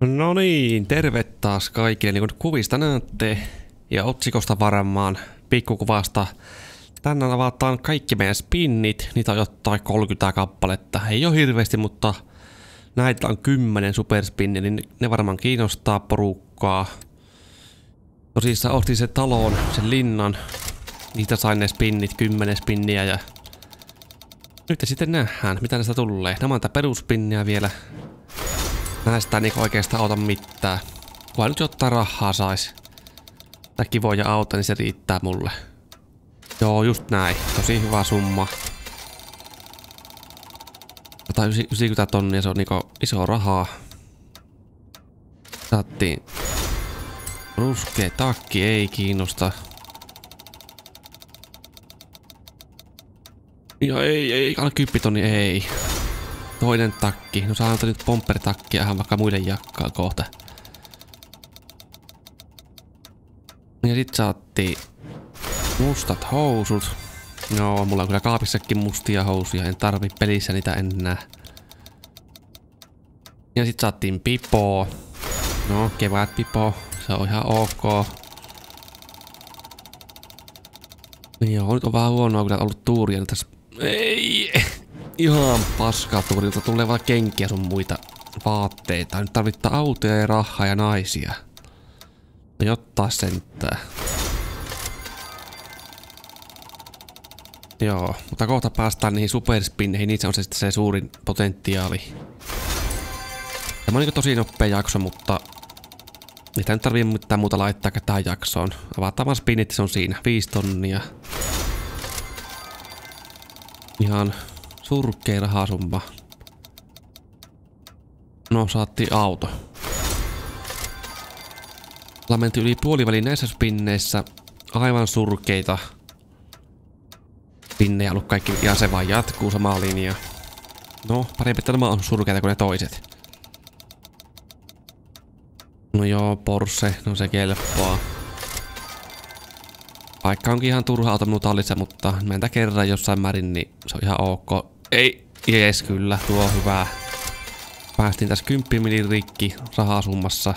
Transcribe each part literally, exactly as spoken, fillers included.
No niin, terve taas kaikille. Niin kuin kuvista näette ja otsikosta varmaan pikkukuvasta. Tänään avataan kaikki meidän spinnit. Niitä on jotain kolmekymmentä kappaletta. Ei ole hirveästi, mutta näitä on kymmenen superspinniä, niin ne varmaan kiinnostaa porukkaa. Tosissaan ostin sen talon, sen linnan. Niitä sain ne spinnit, kymmenen spinniä ja nyt sitten nähdään, mitä näistä tulee. Nämä on tää perusspinniä vielä. Näistä ei niinku oikeastaan auta mitään. Kunhan nyt jotain rahaa sais. Tai kivoja auta, niin se riittää mulle. Joo, just näin. Tosi hyvä summa. sata yhdeksänkymmentä tonnia, se on niinku iso rahaa. Saattiin. Ruskea takki ei kiinnosta. Joo, ei, ei, alle kymppi ei. Toinen takki. No saadaan nyt pompperitakkia ihan vaikka muiden jakkaa kohta. Ja sit saattiin mustat housut. No, mulla on kyllä kaapissakin mustia housuja. En tarvi pelissä niitä enää. Ja sit saattiin pipoa. No, kevät pipo. Se on ihan ok. Joo, nyt on vähän huonoa kyllä ollut tuuria tässä. Ei! Ihan paskaa tuurilta. Tulee vaan kenkiä sun muita vaatteita. Nyt tarvittaa autoja ja rahaa ja naisia. No jottaa sentää. Joo, mutta kohta päästään niihin superspinneihin. Niissä on se sitten se suurin potentiaali. Tämä on niinku tosi nopea jakso, mutta niitä nyt tarvii mitään muuta laittaa tähän jaksoon. Avataan vaan spinnit, se on siinä. Viisi tonnia. Ihan surkea rahasumma. No, saattiin auto. Ollaan menty yli puoliväliin näissä spinneissä. Aivan surkeita spinnejä ollut kaikki, ja se vaan jatkuu samaa linjaa. No, parempi, että nämä on surkeita kuin ne toiset. No joo, Porsche, no se kelpaa. Vaikka onkin ihan turha auto minun tallissa, mutta mentä kerran jossain määrin, niin se on ihan ok. Ei, jees kyllä, tuo on hyvä. Päästiin tässä kymmenen milin rikki rahasummassa.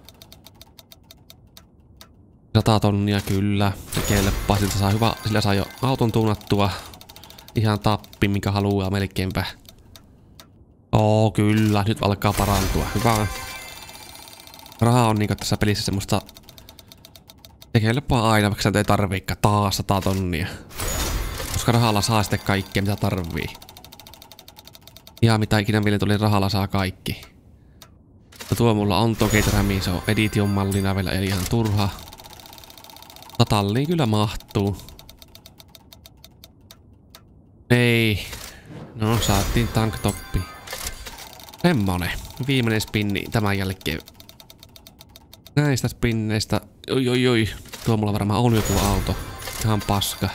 sata tonnia kyllä, se kelpaa, siltä saa hyvä, sillä saa jo auton tuunattua. Ihan tappi, mikä haluaa melkeinpä. Oo kyllä, nyt alkaa parantua, hyvä. Raha on niinku tässä pelissä semmoista. Se kelpaa aina, vaikka sä ei tarviikaan taas sata tonnia. Koska rahalla saa sitten kaikkea mitä tarvii. Ihan mitä ikinä vielä tuli, rahalla saa kaikki. No tuo mulla on toki rämi, se on edition mallina vielä, eli ihan turha. Talliin kyllä mahtuu. Ei. No saatiin tanktoppi. Semmonen. Viimeinen spinni tämän jälkeen. Näistä spinneistä. Oi oi oi. Tuo mulla varmaan on jo tuo auto. Ihan paska.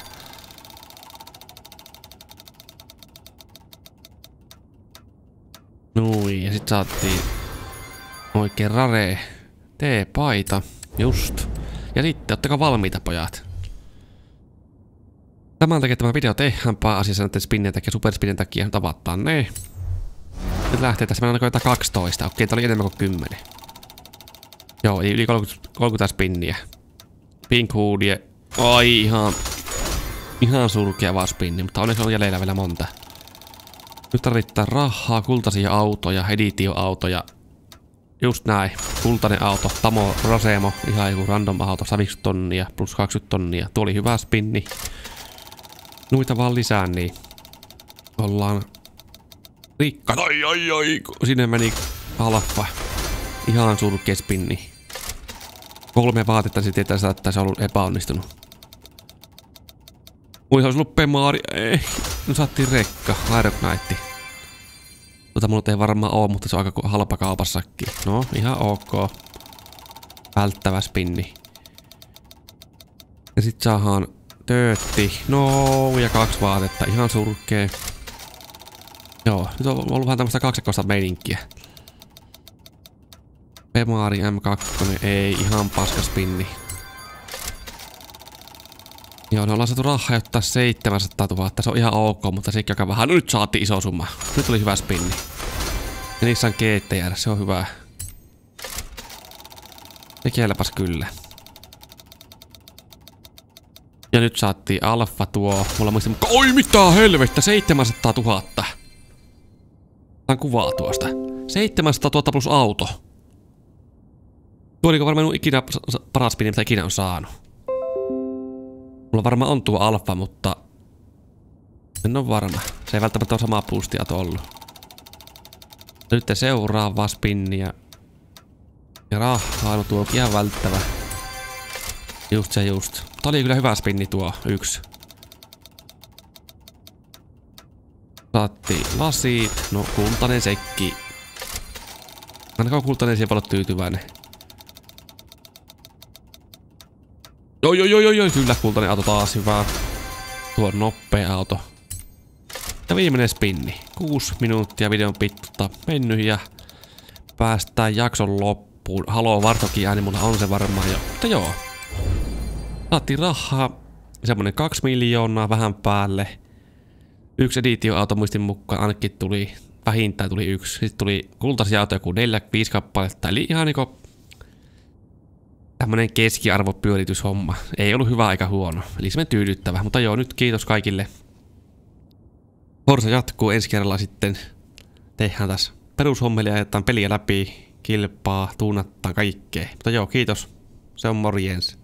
Nui, ja sit saatiin oikein rare T-paita. Just. Ja sitten, ottakaa valmiita pojat. Tämän takia tämä video tehdään pääasiassa näiden spinnien takia, superspinnien takia. Tavataan ne. Nyt lähtee tässä, meillä on jotain kaksitoista. Okei, tää oli enemmän kuin kymmenen. Joo, eli yli kolmekymmentä, kolmekymmentä spinniä. Pink hoodie. Ai ihan. Ihan surkea vaan spinni, mutta onneksi on jäljellä vielä monta. Nyt tarvittaa rahaa, kultaisia autoja, editioautoja. Just näin. Kultainen auto, Tamo Rosemo, ihan joku random auto, viisikymmentä tonnia plus kaksikymmentä tonnia. Tuo oli hyvä spinni. Noita vaan lisää, niin ollaan rikka. Ai ai ai, sinne meni halppa. Ihan surkea spinni. Kolme vaatetta sitten tietää, että se on ollut epäonnistunut. Ui, se olisi ollut Pemaari. Ei, no saattiin rekka, Iron Knight. Tota mulla ei varmaan oo, mutta se on aika halpa kaupassakin. No, ihan ok. Välttävä spinni. Ja sit saadaan töötti. No, ja kaksi vaatetta. Ihan surkee. Joo, nyt on ollut vähän tämmöstä kaksikkoista meininkiä. Pemaari M kaksi, ei ihan paska spinni. Joo, ne ollaan saatu rahaa ottaa seitsemänsataatuhatta, se on ihan ok, mutta sekin aika vähän. No nyt saatiin iso summa. Nyt oli hyvä spinni. Ja niissä on G T R, se on hyvä. Tekeilläpäs kyllä. Ja nyt saattiin alfa tuo. Mulla muistin mukaan. Oi mitä helvettä! seitsemänsataatuhatta. Tän kuvaa tuosta. seitsemänsataatuhatta plus auto. Tuo oli varmaan minun ikinä paras spinni, mitä ikinä on saanut. Mulla varmaan on tuo alfa, mutta en ole varma. Se ei välttämättä ole samaa boostia ollut. Nyt seuraavaa spinniä. Ja rahaa, no tuo on ihan välttävä. Just se just. Tää oli kyllä hyvä spinni tuo yksi. Saatti lasit. No kultainen sekki. Ainakaan kultainen siihen voi olla tyytyväinen. Joo joo joo joo joo. Kyllä kultainen auto taas hyvä. Tuo on nopea auto. Ja viimeinen spinni. Kuusi minuuttia videon pittuutta mennyt ja päästään jakson loppuun. Haloo Vartokin ääni, mulla on se varmaan jo. Mutta joo. Saatiin rahaa. Semmonen kaksi miljoonaa vähän päälle. Yksi editioauto muistin mukaan ainakin tuli. Vähintään tuli yksi. Sitten tuli kultaisia autoja joku neljä, viisi kappaletta. Eli ihan niinku tämmönen keskiarvopyörityshomma. Ei ollut hyvä eikä huono. Eli semmonen tyydyttävä. Mutta joo, nyt kiitos kaikille. Forza jatkuu ensi kerralla sitten. Tehdään tässä perushommeli ja ajetaan peliä läpi. Kilpaa, tuunattaan kaikkea. Mutta joo, kiitos. Se on morjens.